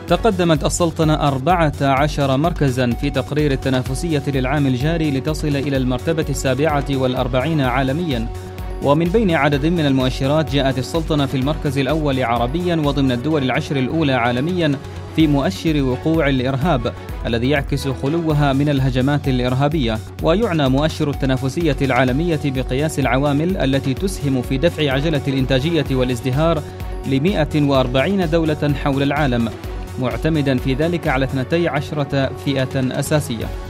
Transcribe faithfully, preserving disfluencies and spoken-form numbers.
تقدمت السلطنة أربعة عشر مركزا في تقرير التنافسية للعام الجاري لتصل إلى المرتبة السابعة والأربعين عالميا. ومن بين عدد من المؤشرات جاءت السلطنة في المركز الأول عربيا وضمن الدول العشر الأولى عالميا في مؤشر وقوع الإرهاب الذي يعكس خلوها من الهجمات الإرهابية. ويعنى مؤشر التنافسية العالمية بقياس العوامل التي تسهم في دفع عجلة الإنتاجية والازدهار ل مئة وأربعين دولة حول العالم، معتمدا في ذلك على اثنتي عشرة فئة أساسية.